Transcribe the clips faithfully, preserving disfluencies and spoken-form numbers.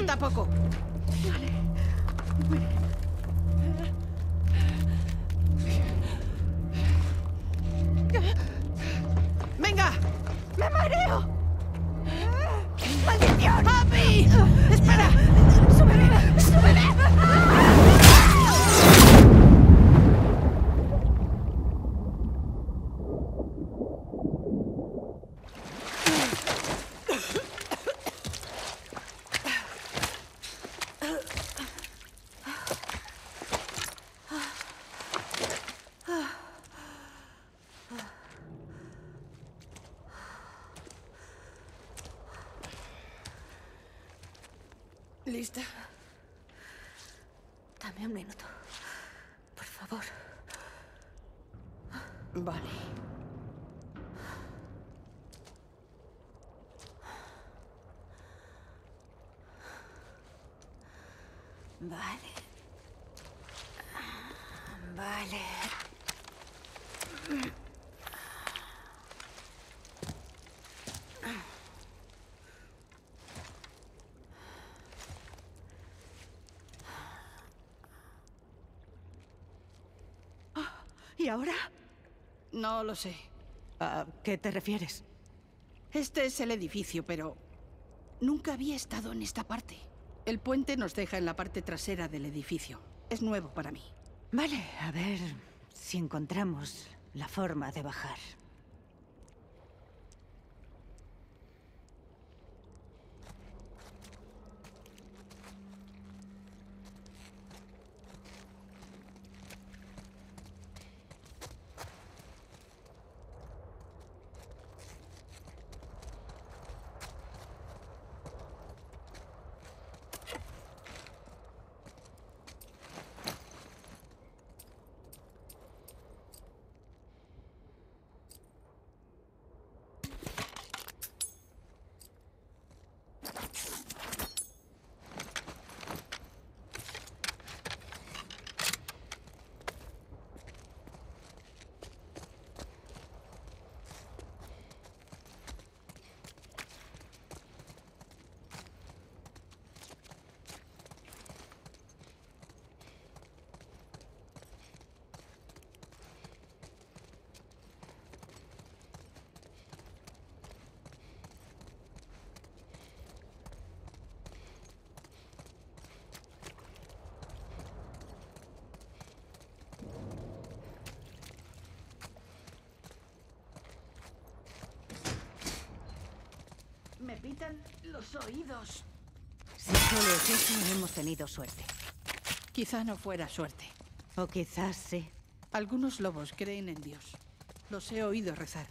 Falta poco. Vale. Muy bien. ¡Venga! ¡Me mareo! ¡Maldición! ¡Papi! ¡Espera! ¡Súbeme! ¡Súbeme! ¿Lista? Dame un minuto. Por favor. Vale. Vale. Vale. ¿Y ahora? No lo sé. ¿A qué te refieres? Este es el edificio, pero nunca había estado en esta parte. El puente nos deja en la parte trasera del edificio. Es nuevo para mí. Vale, a ver si encontramos la forma de bajar. Me pitan los oídos. Si solo es eso, hemos tenido suerte. Quizá no fuera suerte. O quizás sí. Algunos lobos creen en Dios. Los he oído rezar.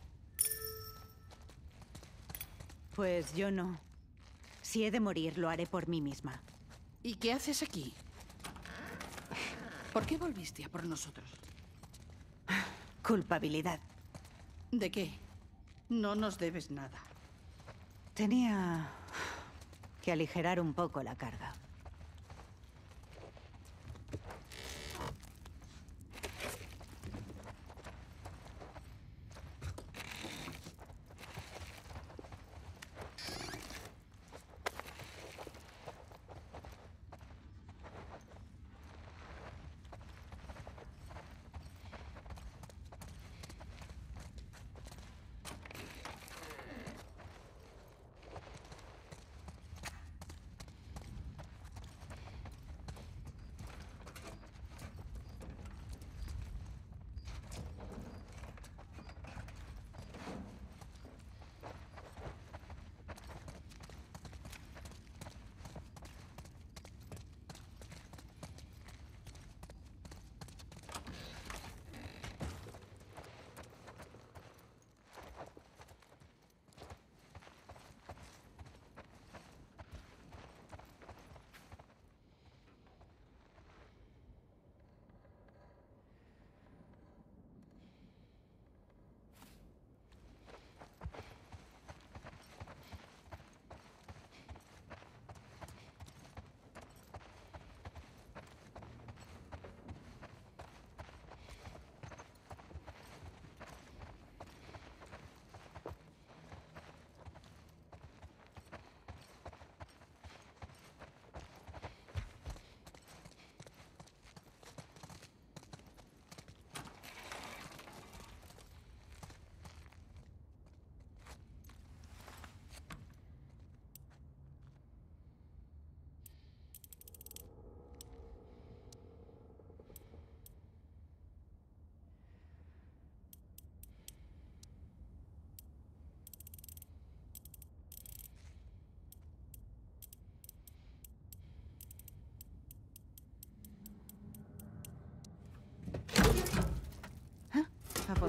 Pues yo no. Si he de morir, lo haré por mí misma. ¿Y qué haces aquí? ¿Por qué volviste a por nosotros? Culpabilidad. ¿De qué? No nos debes nada. Tenía que aligerar un poco la carga.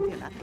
funcionando.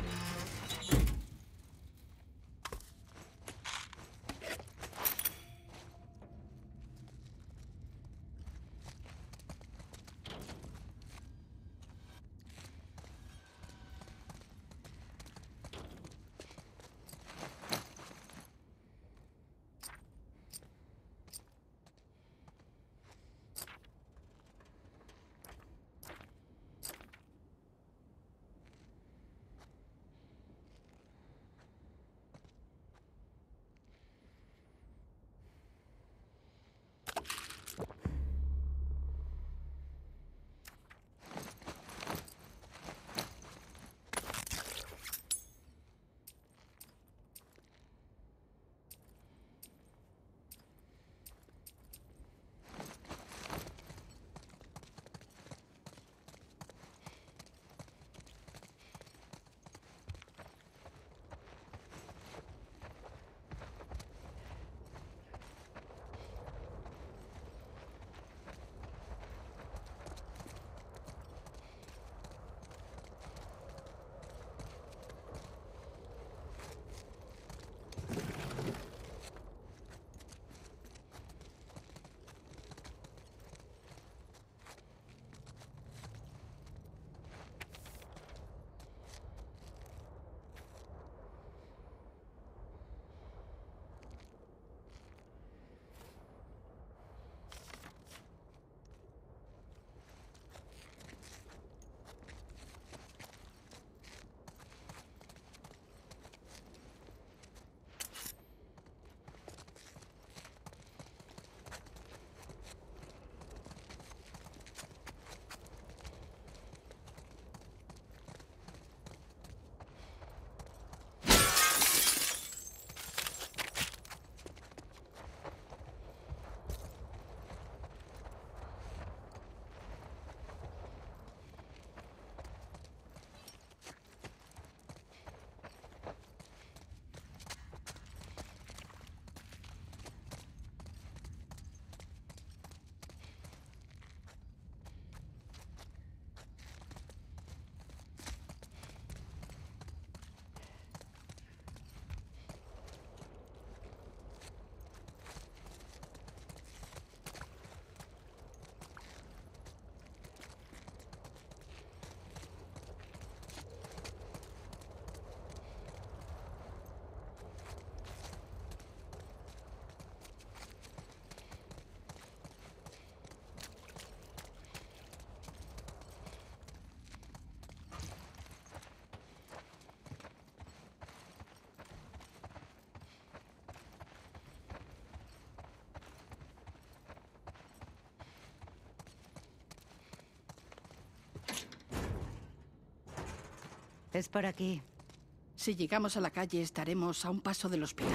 Es por aquí. Si llegamos a la calle, estaremos a un paso del hospital.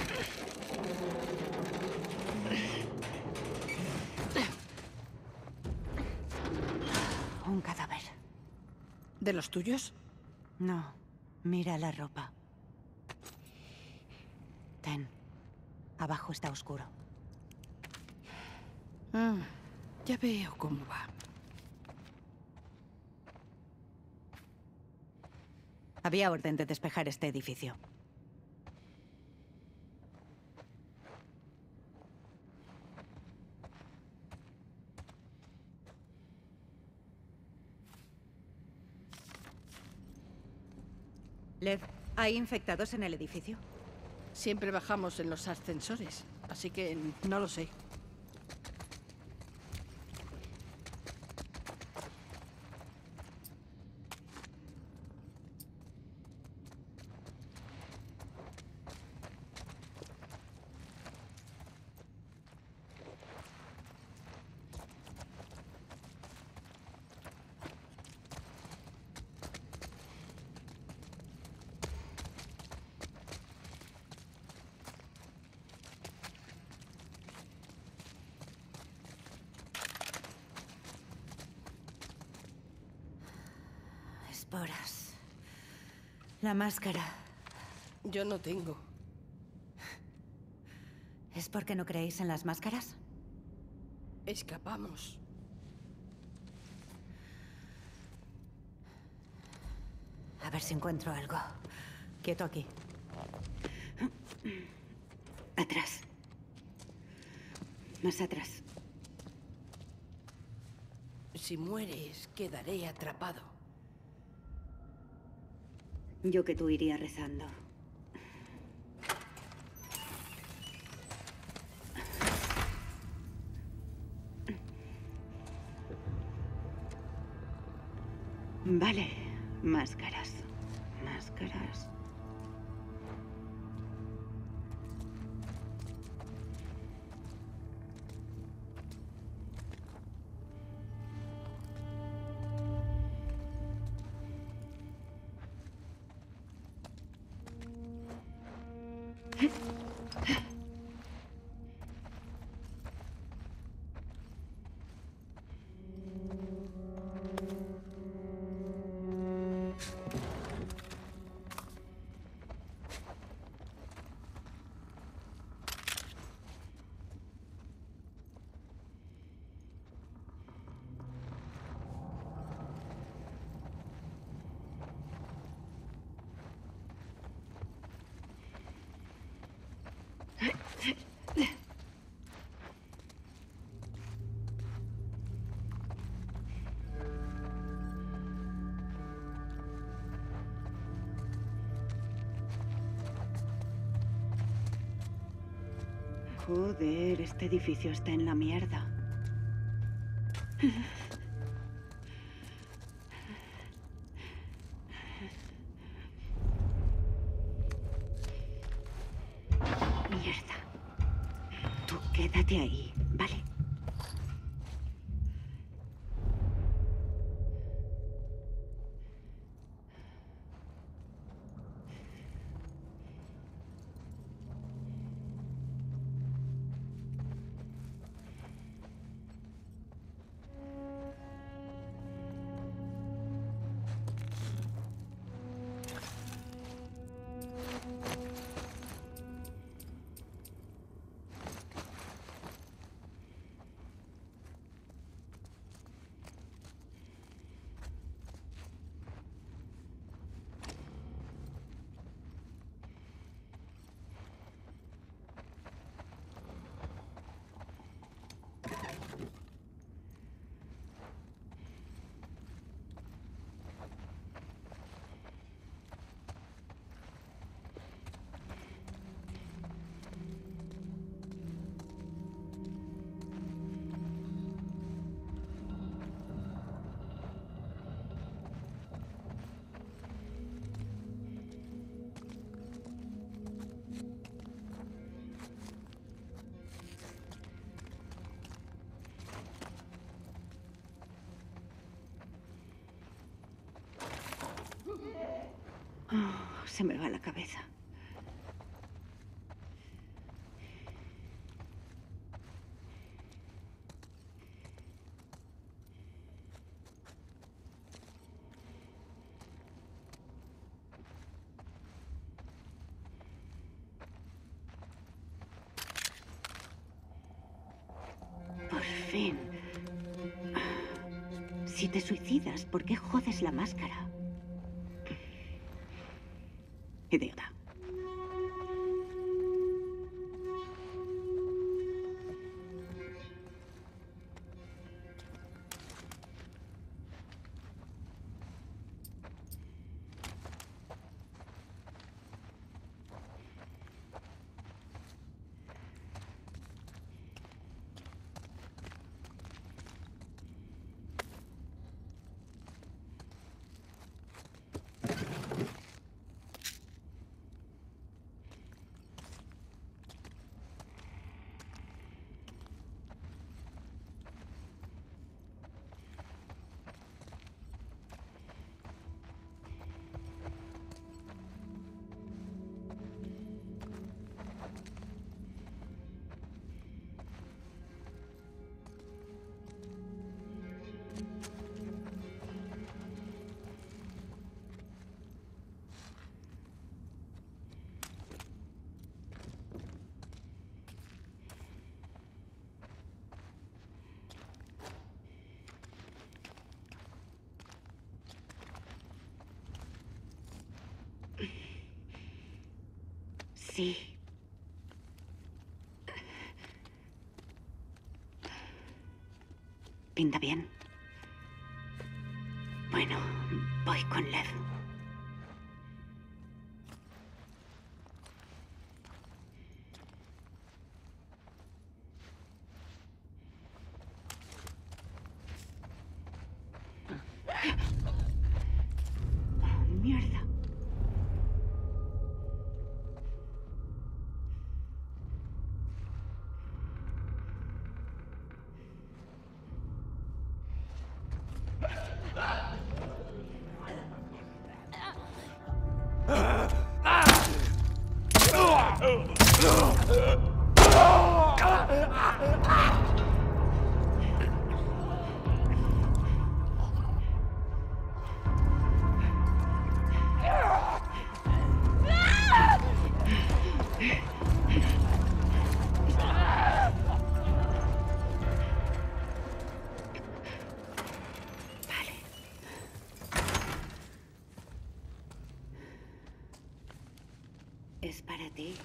Un cadáver. ¿De los tuyos? No. Mira la ropa. Ten. Abajo está oscuro. Ah, ya veo cómo va. Había orden de despejar este edificio. Lev, ¿hay infectados en el edificio? Siempre bajamos en los ascensores, así que no lo sé. Esporas. La máscara. Yo no tengo. ¿Es porque no creéis en las máscaras? Escapamos. A ver si encuentro algo. Quieto aquí. Atrás. Más atrás. Si mueres, quedaré atrapado. Yo que tú iría rezando. Vale. Máscaras. Máscaras. Joder, este edificio está en la mierda. Mierda. Tú quédate ahí, ¿vale? Oh, se me va la cabeza. Por fin. Si te suicidas, ¿por qué jodes la máscara? Idiota. Sí. Pinta bien. Bueno, voy con Lev. Oh, mierda. Es para ti.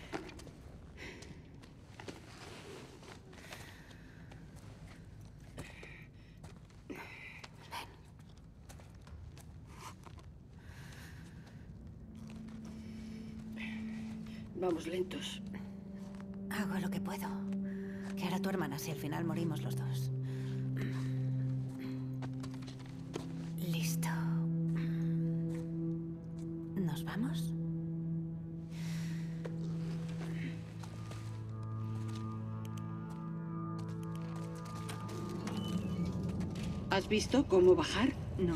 Vamos lentos. Hago lo que puedo. ¿Qué hará tu hermana si al final morimos los dos? Listo. ¿Nos vamos? ¿Has visto cómo bajar? No.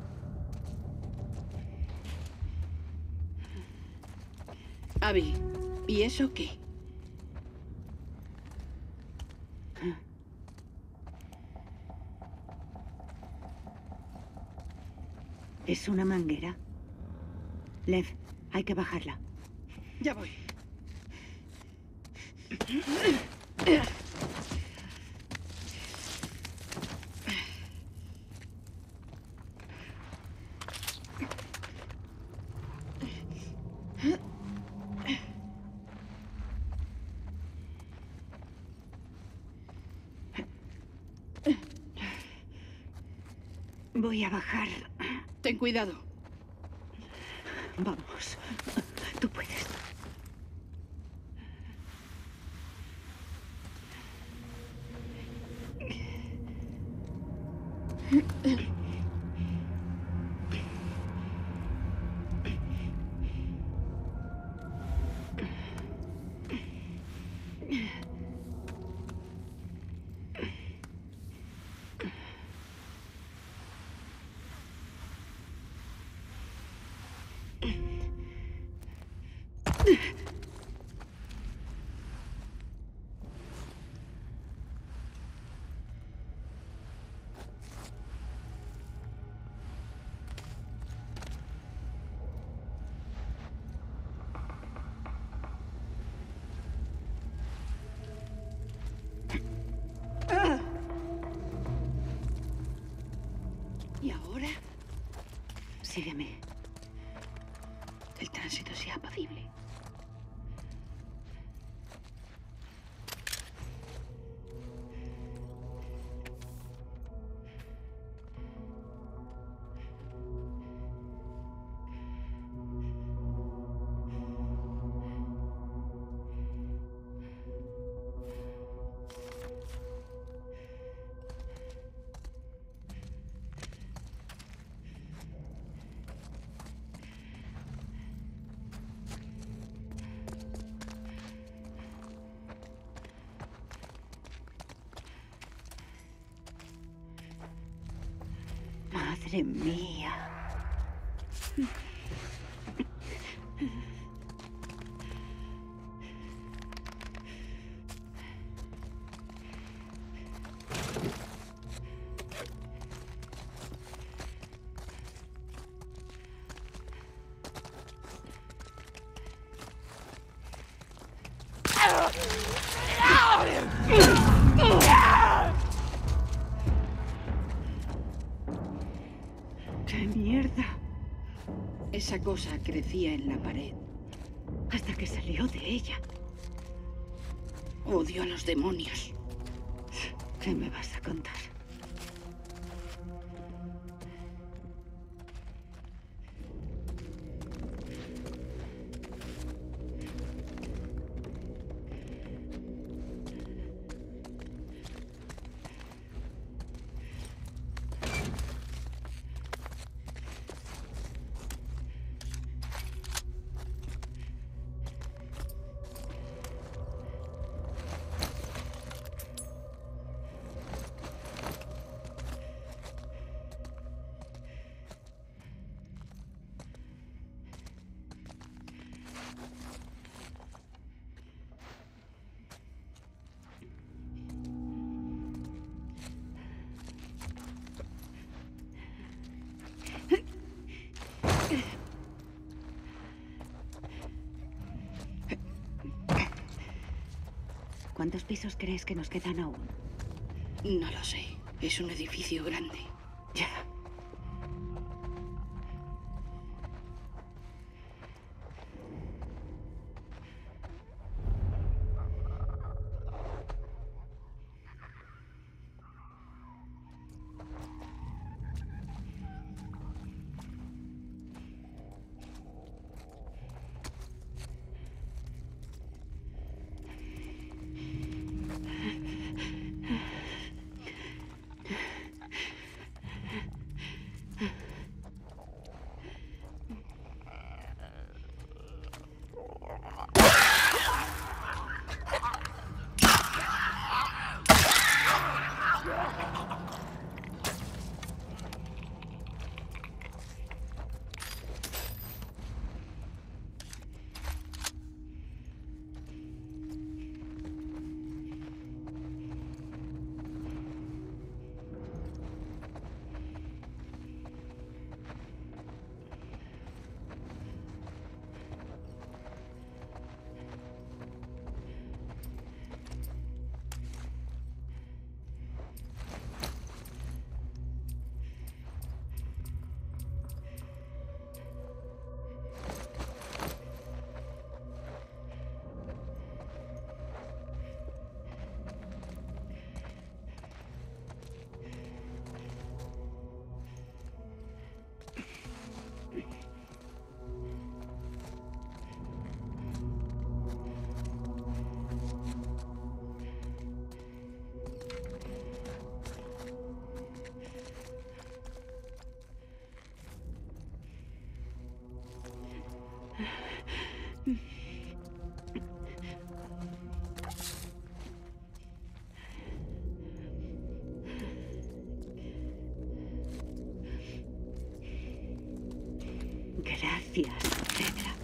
Abby, ¿y eso qué? Es una manguera. Lev, hay que bajarla. Ya voy. Voy a bajar. Ten cuidado. Vamos. Tú puedes. ¿Y ahora? Sígueme. El tránsito sea apacible. Madre mía. ¡Qué mierda! Esa cosa crecía en la pared. Hasta que salió de ella. Odio a los demonios. ¿Qué me vas a contar? ¿Cuántos pisos crees que nos quedan aún? No lo sé. Es un edificio grande. Ya. Gracias, Cedra.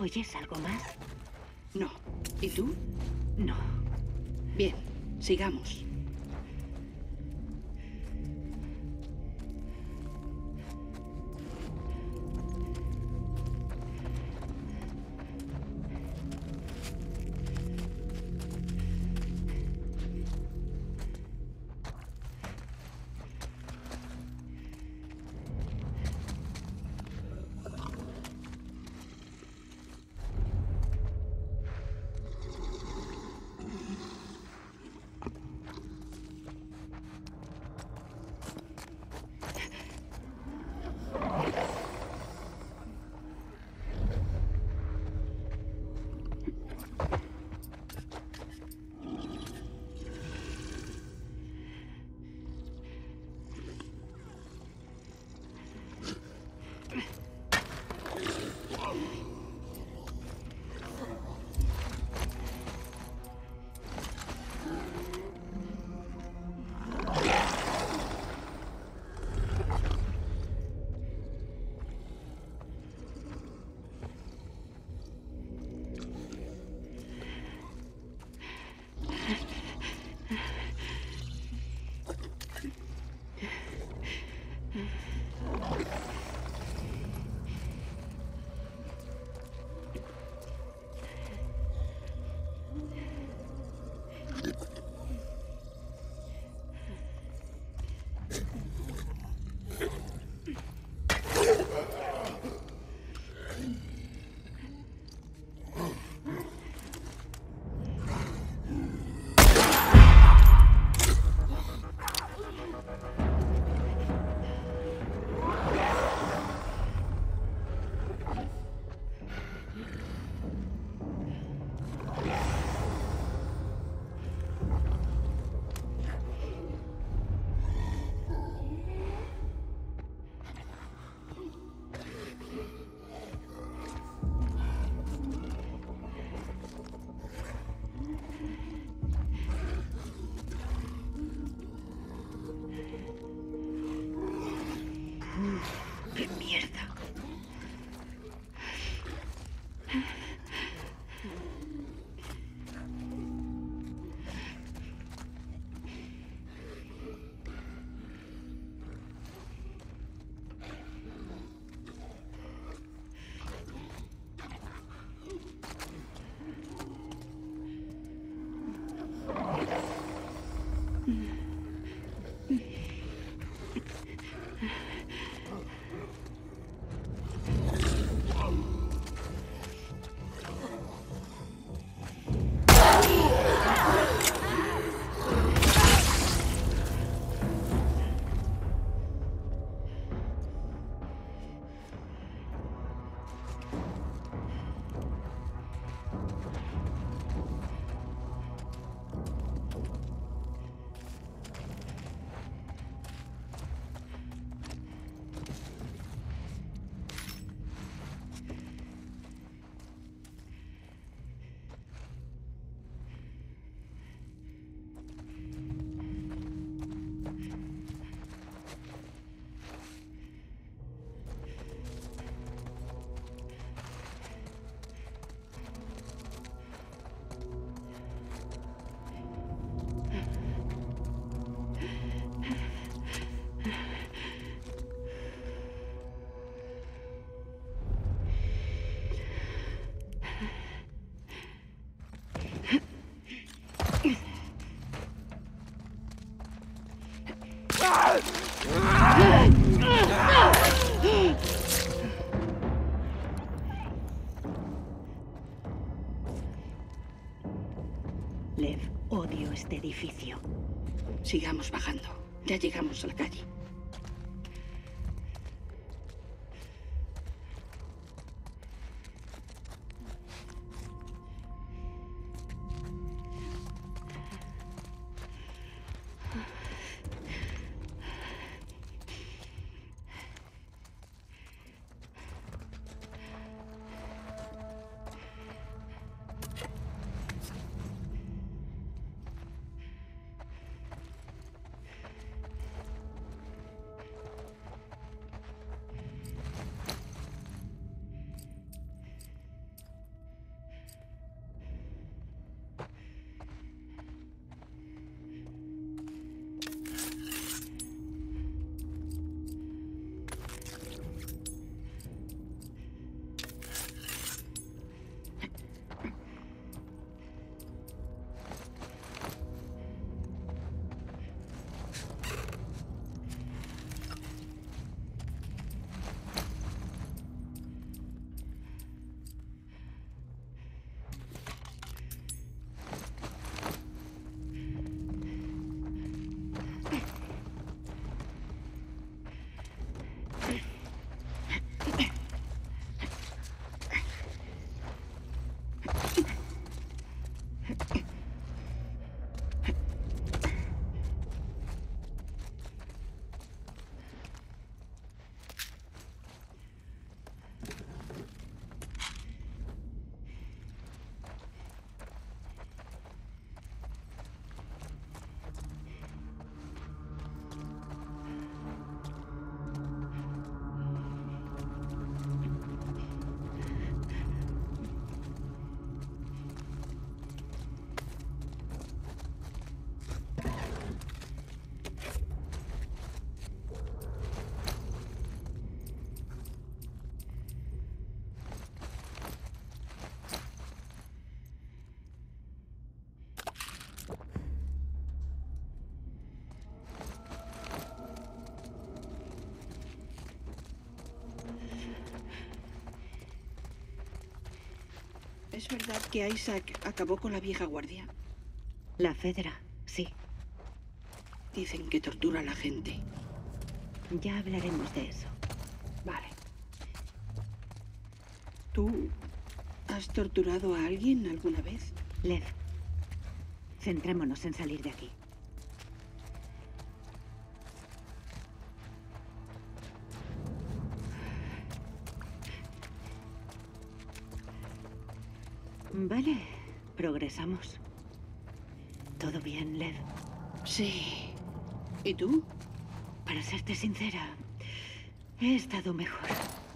¿Oyes algo más? No. ¿Y tú? No. Bien, sigamos. ¡Qué mierda! Lev, odio este edificio. Sigamos bajando. Ya llegamos a la calle. ¿Es verdad que Isaac acabó con la vieja guardia? La Fedra, sí. Dicen que tortura a la gente. Ya hablaremos de eso. Vale. ¿Tú has torturado a alguien alguna vez? Lev, centrémonos en salir de aquí. Vale, progresamos. ¿Todo bien, Lev? Sí. ¿Y tú? Para serte sincera, he estado mejor.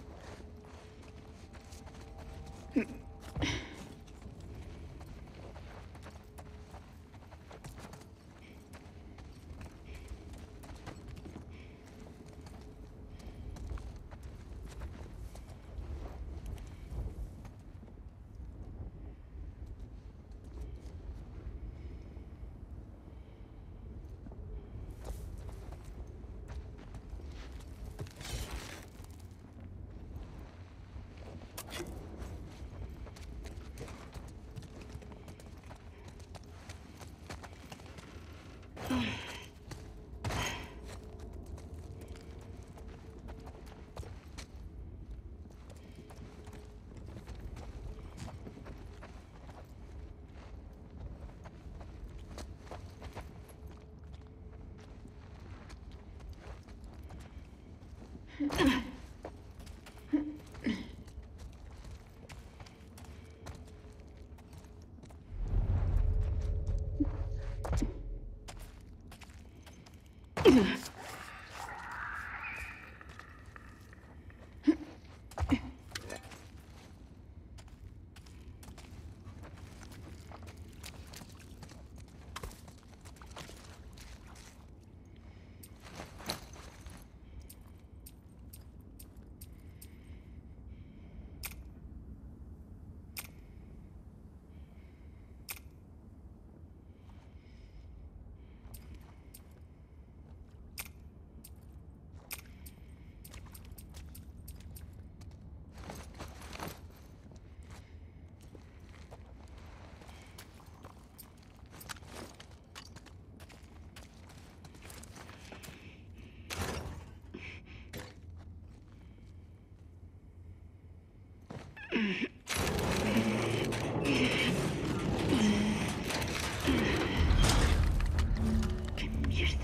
¡Qué mierda!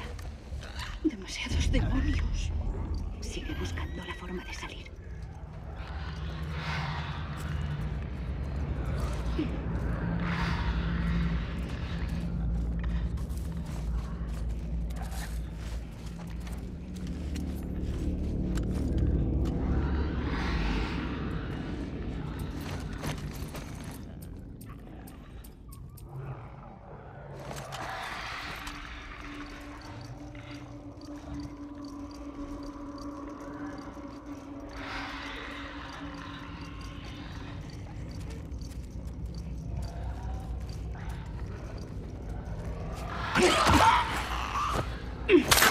Demasiados demonios. Sigue buscando la forma de salir. ¡Ah!